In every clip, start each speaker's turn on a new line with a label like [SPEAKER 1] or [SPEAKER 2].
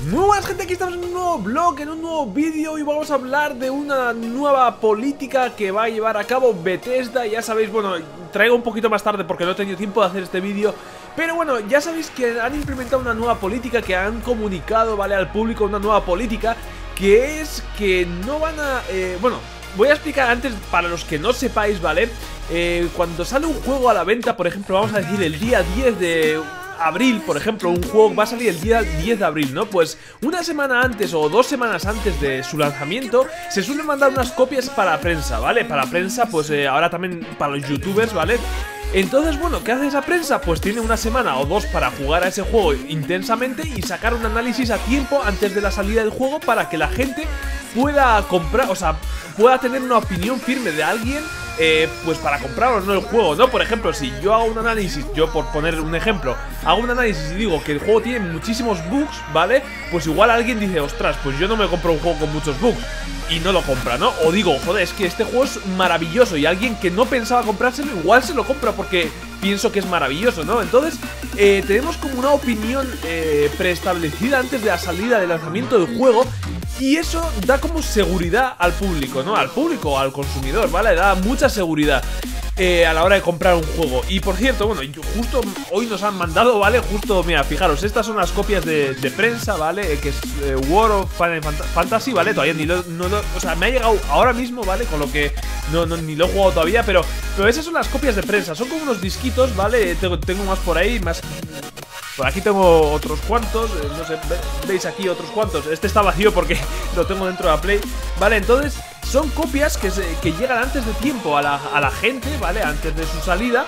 [SPEAKER 1] Muy buenas gente, aquí estamos en un nuevo vlog, en un nuevo vídeo y vamos a hablar de una nueva política que va a llevar a cabo Bethesda. Ya sabéis, bueno, traigo un poquito más tarde porque no he tenido tiempo de hacer este vídeo, pero bueno, ya sabéis que han implementado una nueva política, que han comunicado, ¿vale?, al público una nueva política, que es que no van a... bueno, voy a explicar antes para los que no sepáis, ¿vale? Cuando sale un juego a la venta, por ejemplo, vamos a decir el día 10 de... abril, por ejemplo, un juego va a salir el día 10 de abril, ¿no? Pues una semana antes o 2 semanas antes de su lanzamiento se suelen mandar unas copias para prensa, ¿vale? Para prensa, pues ahora también para los youtubers, ¿vale? Entonces, bueno, ¿qué hace esa prensa? Pues tiene una semana o dos para jugar a ese juego intensamente y sacar un análisis a tiempo antes de la salida del juego para que la gente pueda comprar, o sea, pueda tener una opinión firme de alguien, pues para comprar o no el juego, ¿no? Por ejemplo, si yo hago un análisis, yo por poner un ejemplo, hago un análisis y digo que el juego tiene muchísimos bugs, ¿vale? Pues igual alguien dice, ostras, pues yo no me compro un juego con muchos bugs y no lo compra, ¿no? O digo, joder, es que este juego es maravilloso y alguien que no pensaba comprárselo igual se lo compra porque pienso que es maravilloso, ¿no? Entonces, tenemos como una opinión preestablecida antes de la salida del lanzamiento del juego. Y eso da como seguridad al público, ¿no? Al público, al consumidor, ¿vale? Da mucha seguridad a la hora de comprar un juego. Y por cierto, bueno, justo hoy nos han mandado, ¿vale? Justo, mira, fijaros, estas son las copias de prensa, ¿vale? Que es World of Final Fantasy, ¿vale? Todavía ni o sea, me ha llegado ahora mismo, ¿vale? Con lo que ni lo he jugado todavía, pero esas son las copias de prensa. Son como unos disquitos, ¿vale? Tengo más por ahí, más... Por aquí tengo otros cuantos, no sé, veis aquí otros cuantos. Este está vacío porque lo tengo dentro de la Play. Vale, entonces son copias que llegan antes de tiempo a la gente, ¿vale? Antes de su salida.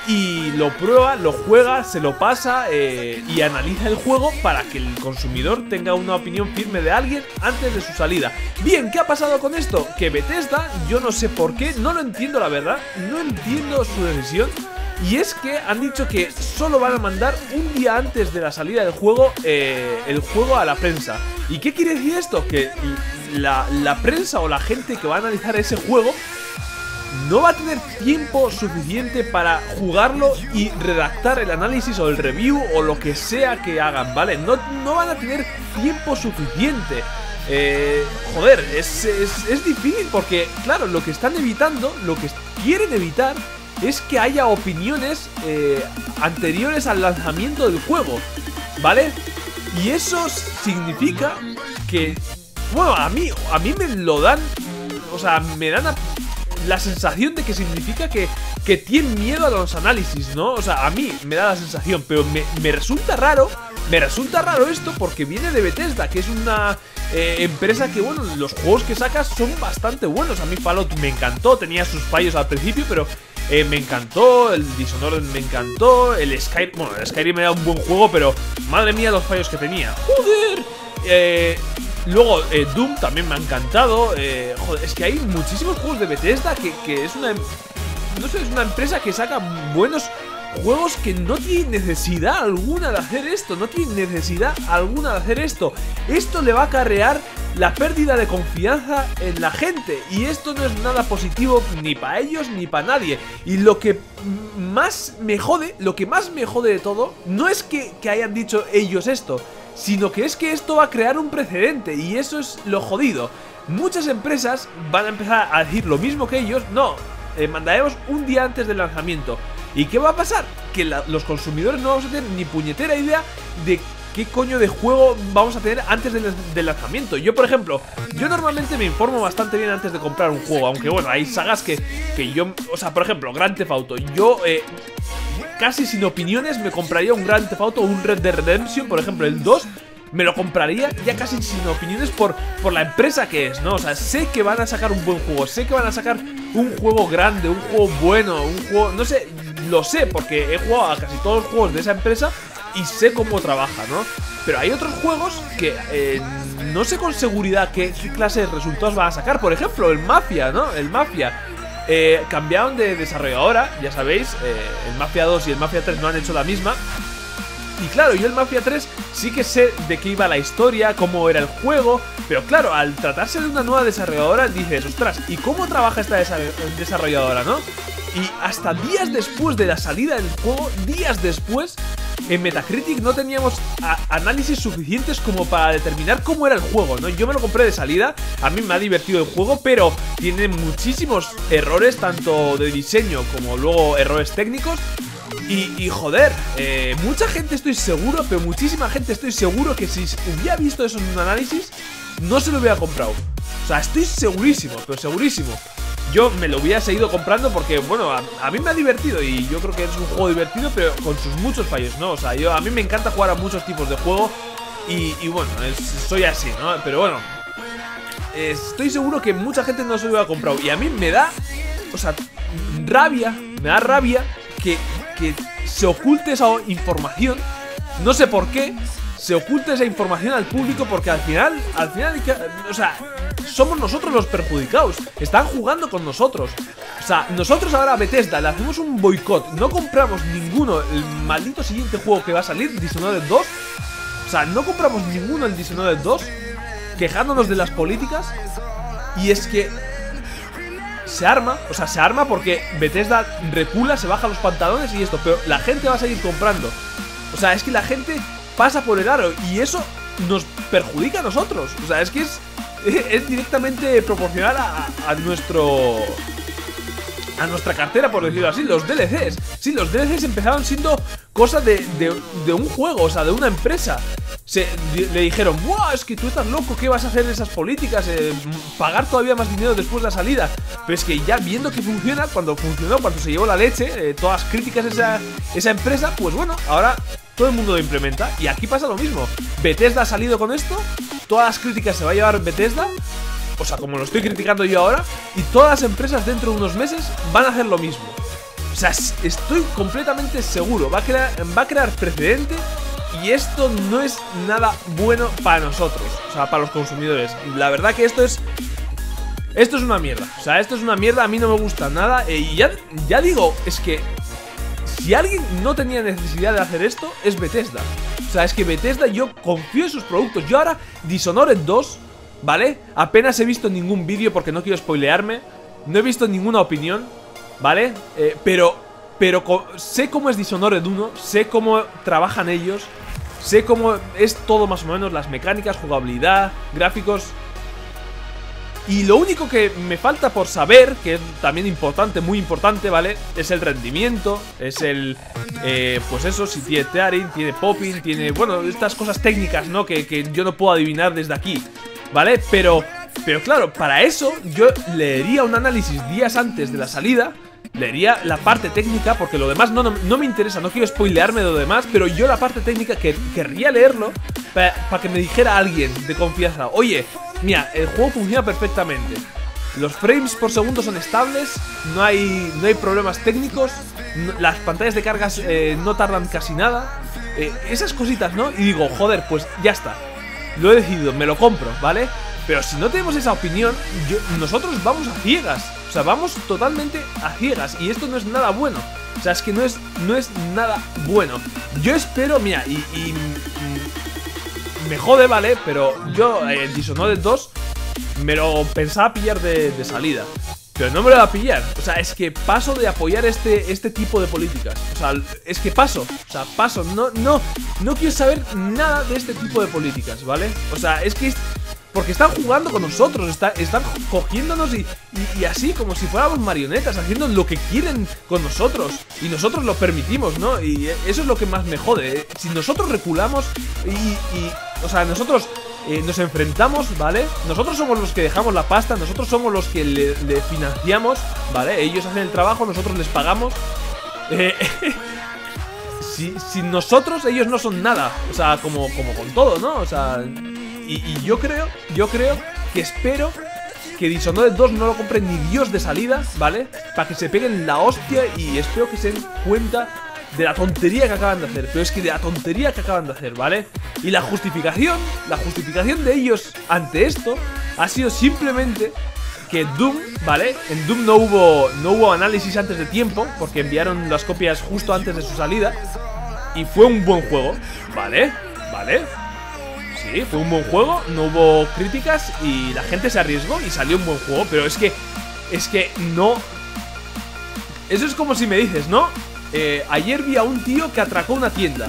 [SPEAKER 1] Y lo prueba, lo juega, se lo pasa y analiza el juego para que el consumidor tenga una opinión firme de alguien antes de su salida. Bien, ¿qué ha pasado con esto? Que Bethesda, yo no sé por qué, no lo entiendo la verdad, no entiendo su decisión. Y es que han dicho que solo van a mandar un día antes de la salida del juego el juego a la prensa. ¿Y qué quiere decir esto? Que la prensa o la gente que va a analizar ese juego no va a tener tiempo suficiente para jugarlo y redactar el análisis o el review o lo que sea que hagan, ¿vale? No van a tener tiempo suficiente. Joder, es difícil porque, claro, lo que están evitando, lo que quieren evitar es que haya opiniones anteriores al lanzamiento del juego, ¿vale? Y eso significa que, bueno, a mí me lo dan, o sea, me dan la sensación de que significa que tienen miedo a los análisis, ¿no? O sea, a mí me da la sensación, pero me resulta raro. Me resulta raro esto porque viene de Bethesda, que es una empresa que, bueno, los juegos que sacas son bastante buenos. A mí Fallout me encantó, tenía sus fallos al principio, pero me encantó, el Dishonored me encantó, el Skyrim, bueno, el Skyrim era un buen juego, pero madre mía los fallos que tenía. ¡Joder! Luego Doom también me ha encantado. Joder, es que hay muchísimos juegos de Bethesda que es una... no sé, es una empresa que saca buenos juegos que no tienen necesidad alguna de hacer esto. No tienen necesidad alguna de hacer esto. Esto le va a acarrear la pérdida de confianza en la gente. Y esto no es nada positivo ni para ellos ni para nadie. Y lo que más me jode, de todo, no es que hayan dicho ellos esto, sino que es que esto va a crear un precedente. Y eso es lo jodido. Muchas empresas van a empezar a decir lo mismo que ellos. No, mandaremos un día antes del lanzamiento. ¿Y qué va a pasar? Que los consumidores no vamos a tener ni puñetera idea de qué coño de juego vamos a tener antes del lanzamiento. Yo, por ejemplo, yo normalmente me informo bastante bien antes de comprar un juego. Aunque bueno, hay sagas que yo... O sea, por ejemplo, Grand Theft Auto. Yo, casi sin opiniones, me compraría un Grand Theft Auto o un Red Dead Redemption, por ejemplo, el 2. Me lo compraría ya casi sin opiniones por la empresa que es, ¿no? O sea, sé que van a sacar un buen juego, sé que van a sacar un juego grande, un juego bueno, un juego... No sé, lo sé porque he jugado a casi todos los juegos de esa empresa y sé cómo trabaja, ¿no? Pero hay otros juegos que no sé con seguridad qué clase de resultados van a sacar. Por ejemplo, el Mafia, ¿no? El Mafia. Cambiaron de desarrolladora, ya sabéis. El Mafia 2 y el Mafia 3 no han hecho la misma. Y claro, yo el Mafia 3 sí que sé de qué iba la historia, cómo era el juego. Pero claro, al tratarse de una nueva desarrolladora dices, ostras, ¿y cómo trabaja esta desarrolladora, no? Y hasta días después de la salida del juego, días después, en Metacritic no teníamos análisis suficientes como para determinar cómo era el juego, ¿no? Yo me lo compré de salida, a mí me ha divertido el juego, pero tiene muchísimos errores, tanto de diseño como luego errores técnicos. Y joder, mucha gente estoy seguro, pero muchísima gente estoy seguro que si hubiera visto eso en un análisis, no se lo hubiera comprado. O sea, estoy segurísimo, pero segurísimo. Yo me lo hubiera seguido comprando porque, bueno, a mí me ha divertido y yo creo que es un juego divertido, pero con sus muchos fallos, ¿no? O sea, a mí me encanta jugar a muchos tipos de juego y bueno, soy así, ¿no? Pero bueno, estoy seguro que mucha gente no se lo hubiera comprado y a mí me da, o sea, me da rabia que se oculte esa información. No sé por qué se oculta esa información al público, porque al final, o sea, somos nosotros los perjudicados. Están jugando con nosotros. O sea, nosotros ahora a Bethesda le hacemos un boicot, no compramos ninguno el maldito siguiente juego que va a salir, Dishonored 2. O sea, no compramos ninguno el Dishonored 2, quejándonos de las políticas. Y es que se arma, o sea, se arma porque Bethesda recula, se baja los pantalones y esto, pero la gente va a seguir comprando. O sea, es que la gente pasa por el aro y eso nos perjudica a nosotros. O sea, es que es directamente proporcional a nuestra cartera, por decirlo así. Los DLCs, sí, los DLCs empezaron siendo cosa de un juego, o sea, de una empresa. Le dijeron, ¡wow! Es que tú estás loco, ¿qué vas a hacer en esas políticas? Pagar todavía más dinero después de la salida. Pero es que ya viendo que funciona, cuando funcionó, cuando se llevó la leche, todas las críticas a esa empresa, pues bueno, ahora todo el mundo lo implementa. Y aquí pasa lo mismo. Bethesda ha salido con esto, todas las críticas se va a llevar Bethesda, o sea, como lo estoy criticando yo ahora, y todas las empresas dentro de unos meses van a hacer lo mismo. O sea, estoy completamente seguro, va a crear precedente. Y esto no es nada bueno para nosotros, o sea, para los consumidores. Y la verdad que esto es una mierda. O sea, esto es una mierda, a mí no me gusta nada. Y ya digo, es que si alguien no tenía necesidad de hacer esto, es Bethesda. O sea, es que Bethesda, yo confío en sus productos. Yo ahora, Dishonored 2, ¿vale? Apenas he visto ningún vídeo porque no quiero spoilearme. No he visto ninguna opinión, ¿vale? Pero sé cómo es Dishonored 1, sé cómo trabajan ellos, sé cómo es todo más o menos, las mecánicas, jugabilidad, gráficos. Y lo único que me falta por saber, que es también importante, muy importante, ¿vale? Es el rendimiento, es pues eso, si tiene tearing, tiene popping, tiene, bueno, estas cosas técnicas, ¿no? Que yo no puedo adivinar desde aquí, ¿vale? Pero claro, para eso yo leería un análisis días antes de la salida. Leería la parte técnica, porque lo demás no me interesa, no quiero spoilearme de lo demás, pero yo la parte técnica querría leerlo para que me dijera alguien de confianza, oye, mira, el juego funciona perfectamente, los frames por segundo son estables, no hay problemas técnicos, las pantallas de cargas no tardan casi nada, esas cositas, ¿no? Y digo, joder, pues ya está, lo he decidido, me lo compro, ¿vale? Pero si no tenemos esa opinión, nosotros vamos a ciegas. O sea, vamos totalmente a ciegas. Y esto no es nada bueno. O sea, es que no es nada bueno. Yo espero, mira, y me jode, ¿vale? Pero yo, el Dishonored 2 me lo pensaba pillar de salida. Pero no me lo voy a pillar. O sea, es que paso de apoyar este tipo de políticas. O sea, es que paso. O sea, paso. No quiero saber nada de este tipo de políticas, ¿vale? O sea, es que porque están jugando con nosotros, están cogiéndonos y así como si fuéramos marionetas, haciendo lo que quieren con nosotros. Y nosotros lo permitimos, ¿no? Y eso es lo que más me jode. Si nosotros reculamos o sea, nosotros nos enfrentamos, ¿vale? Nosotros somos los que dejamos la pasta, nosotros somos los que le financiamos, ¿vale? Ellos hacen el trabajo, nosotros les pagamos. Sin nosotros, ellos no son nada. O sea, como con todo, ¿no? O sea... Y yo creo que espero que Dishonored 2 no lo compre ni Dios de salida, ¿vale? Para que se peguen la hostia y espero que se den cuenta de la tontería que acaban de hacer. Pero es que de la tontería que acaban de hacer, ¿vale? Y la justificación de ellos ante esto ha sido simplemente que Doom, ¿vale? En Doom no hubo análisis antes de tiempo, porque enviaron las copias justo antes de su salida. Y fue un buen juego, ¿vale? Sí, fue un buen juego, no hubo críticas y la gente se arriesgó y salió un buen juego. Pero es que no... Eso es como si me dices, ¿no? Ayer vi a un tío que atracó una tienda.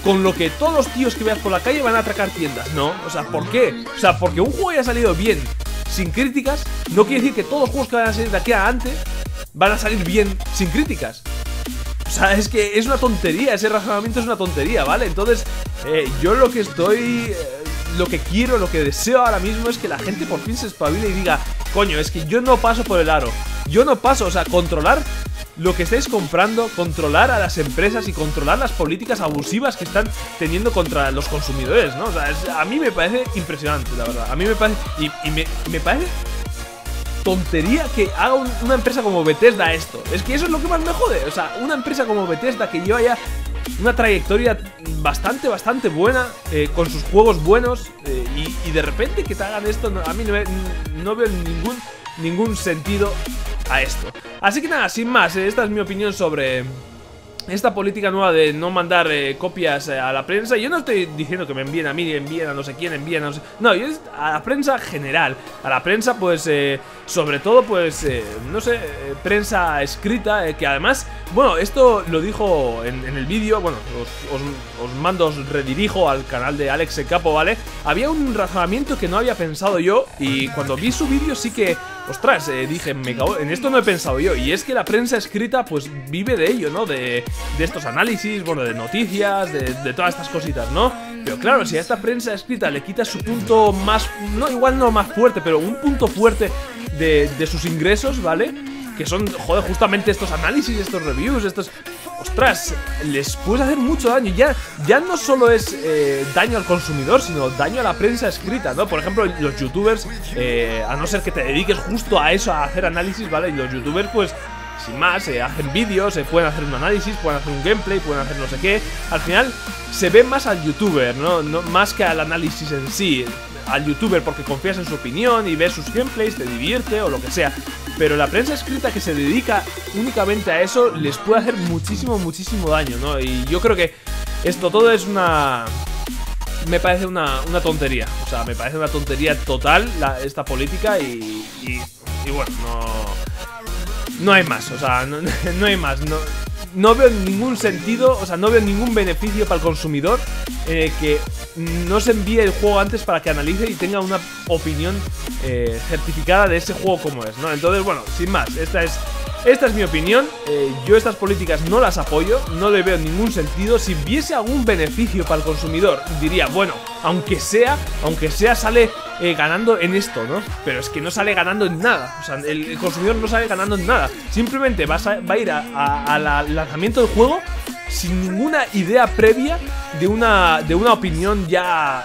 [SPEAKER 1] con lo que todos los tíos que veas por la calle van a atracar tiendas. No, o sea, ¿por qué? O sea, porque un juego haya salido bien sin críticas no quiere decir que todos los juegos que van a salir de aquí a adelante van a salir bien sin críticas. O sea, es que es una tontería, ese razonamiento es una tontería, ¿vale? Entonces, yo lo que estoy... lo que quiero, lo que deseo ahora mismo es que la gente por fin se espabile y diga: coño, es que yo no paso por el aro. Yo no paso, o sea, controlar lo que estáis comprando, controlar a las empresas y controlar las políticas abusivas que están teniendo contra los consumidores, ¿no? O sea, a mí me parece impresionante, la verdad. A mí me parece... Y me parece tontería que haga una empresa como Bethesda esto. Es que eso es lo que más me jode. O sea, una empresa como Bethesda que lleva ya una trayectoria bastante buena, con sus juegos buenos, y de repente que te hagan esto, a mí no veo ningún sentido a esto. Así que nada, sin más, esta es mi opinión sobre esta política nueva de no mandar copias a la prensa. Yo no estoy diciendo que me envíen a mí, envíen a no sé quién, envíen a no sé... No, yo a la prensa general. A la prensa, pues, sobre todo, pues, no sé, prensa escrita, que además... Bueno, esto lo dijo en el vídeo. Bueno, os redirijo al canal de Alex el Capo, ¿vale? Había un razonamiento que no había pensado yo, y cuando vi su vídeo sí que... Ostras, dije, me cago, en esto no he pensado yo. Y es que la prensa escrita, pues, vive de ello, ¿no? De estos análisis, bueno, de noticias, de todas estas cositas, ¿no? Pero claro, si a esta prensa escrita le quitas su punto más... No, igual no más fuerte, pero un punto fuerte de sus ingresos, ¿vale? Que son, joder, justamente estos análisis, estos reviews, estos... Ostras, les puedes hacer mucho daño. Ya no solo es daño al consumidor, sino daño a la prensa escrita, ¿no? Por ejemplo, los youtubers, a no ser que te dediques justo a eso, a hacer análisis, ¿vale? Y los youtubers, pues, sin más, hacen vídeos, pueden hacer un análisis, pueden hacer un gameplay, pueden hacer no sé qué. Al final, se ve más al youtuber, ¿no? Más que al análisis en sí. Al youtuber porque confías en su opinión y ves sus gameplays, te divierte o lo que sea. Pero la prensa escrita que se dedica únicamente a eso les puede hacer muchísimo daño, ¿no? Y yo creo que esto todo es una... Me parece una tontería. O sea, me parece una tontería total esta política y bueno, no hay más. O sea, no hay más. No veo ningún sentido, o sea, no veo ningún beneficio para el consumidor que no se envíe el juego antes para que analice y tenga una opinión certificada de ese juego como es, ¿no? Entonces, bueno, sin más, esta es mi opinión. Yo estas políticas no las apoyo, no le veo ningún sentido. Si viese algún beneficio para el consumidor, diría, bueno, aunque sea sale ganando en esto, ¿no? Pero es que no sale ganando en nada. O sea, el consumidor no sale ganando en nada. Simplemente va a ir al lanzamiento del juego sin ninguna idea previa de una opinión ya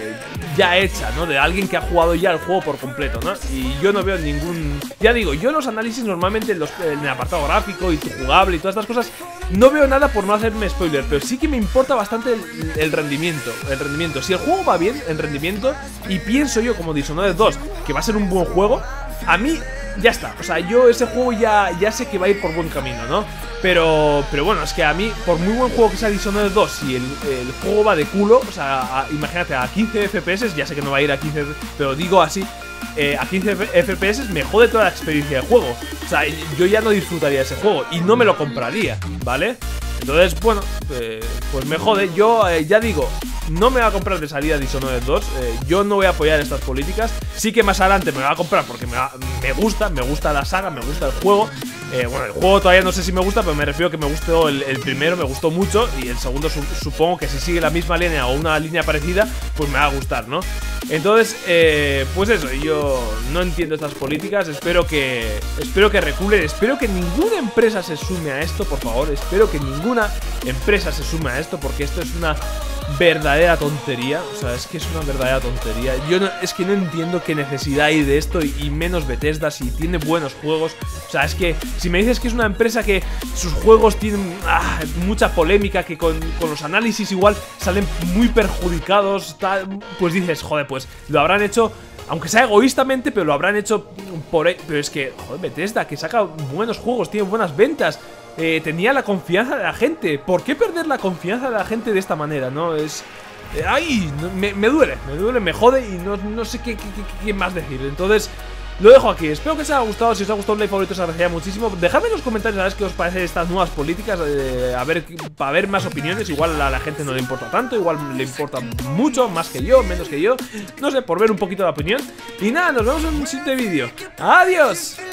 [SPEAKER 1] hecha, ¿no? De alguien que ha jugado ya el juego por completo, ¿no? Y yo no veo ningún... Ya digo, yo los análisis normalmente en el apartado gráfico y jugable y todas estas cosas no veo nada por no hacerme spoiler, pero sí que me importa bastante el rendimiento. Si el juego va bien en rendimiento y pienso yo como Dishonored 2 que va a ser un buen juego, a mí ya está. O sea, yo ese juego ya sé que va a ir por buen camino, ¿no? Pero bueno, es que a mí, por muy buen juego que sea Dishonored 2, si el juego va de culo, o sea, imagínate, a 15 FPS, ya sé que no va a ir a 15, pero digo así, a 15 FPS me jode toda la experiencia de juego. O sea, yo ya no disfrutaría de ese juego y no me lo compraría, ¿vale? Entonces, bueno, pues me jode. Yo ya digo, no me va a comprar de salida Dishonored 2. Yo no voy a apoyar estas políticas. Sí que más adelante me va a comprar porque me gusta la saga, me gusta el juego. Bueno, el juego todavía no sé si me gusta, pero me refiero a que me gustó el primero, me gustó mucho. Y el segundo supongo que si sigue la misma línea o una línea parecida, pues me va a gustar, ¿no? Entonces, pues eso, yo no entiendo estas políticas. Espero que reculen. Espero que ninguna empresa se sume a esto, por favor. Espero que ninguna empresa se sume a esto, porque esto es una verdadera tontería. O sea, es que es una verdadera tontería. Es que no entiendo qué necesidad hay de esto, y menos Bethesda si tiene buenos juegos. O sea, es que si me dices que es una empresa que sus juegos tienen mucha polémica, que con los análisis igual salen muy perjudicados, pues dices, joder, pues lo habrán hecho, aunque sea egoístamente, pero lo habrán hecho pero es que, joder, Bethesda, que saca buenos juegos, tiene buenas ventas, tenía la confianza de la gente. ¿Por qué perder la confianza de la gente de esta manera, no? Es... ¡ay! Me duele, me jode y no sé qué más decir. Entonces, lo dejo aquí. Espero que os haya gustado. Si os ha gustado un like favorito, os agradecería muchísimo. Dejadme en los comentarios a ver qué os parecen estas nuevas políticas, a ver, para ver más opiniones. Igual a la gente no le importa tanto, igual le importa mucho, más que yo, menos que yo. No sé, por ver un poquito la opinión. Y nada, nos vemos en un siguiente vídeo. ¡Adiós!